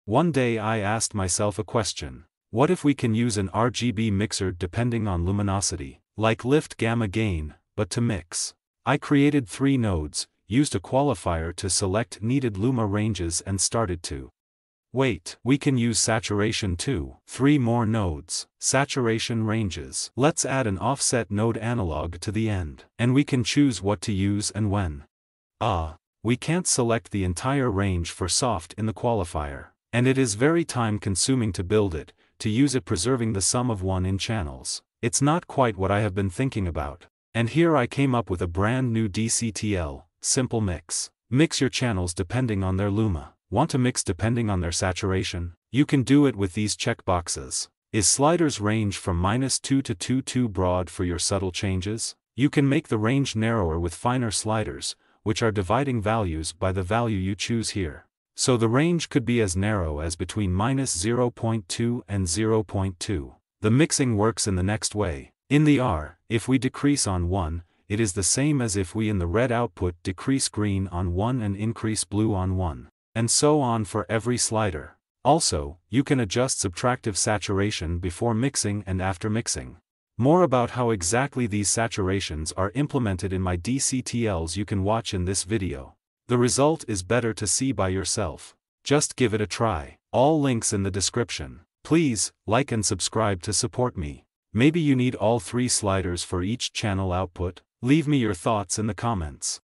One day I asked myself a question. What if we can use an RGB mixer depending on luminosity, like lift gamma gain, but to mix? I created 3 nodes, used a qualifier to select needed Luma ranges and started to. Wait, we can use saturation too. 3 more nodes, saturation ranges. Let's add an offset node analog to the end. And we can choose what to use and when. We can't select the entire range for soft in the qualifier. And it is very time consuming to build it, to use it preserving the sum of 1 in channels. It's not quite what I have been thinking about. And here I came up with a brand new DCTL, simple mix. Mix your channels depending on their Luma. Want to mix depending on their saturation? You can do it with these checkboxes. Is sliders range from -2 to 2 too broad for your subtle changes? You can make the range narrower with finer sliders, which are dividing values by the value you choose here. So the range could be as narrow as between -0.2 and 0.2. The mixing works in the next way. In the R, if we decrease on 1, it is the same as if we in the red output decrease green on 1 and increase blue on 1. And so on for every slider. Also, you can adjust subtractive saturation before mixing and after mixing. More about how exactly these saturations are implemented in my DCTLs you can watch in this video. The result is better to see by yourself. Just give it a try. All links in the description. Please, like and subscribe to support me. Maybe you need all 3 sliders for each channel output? Leave me your thoughts in the comments.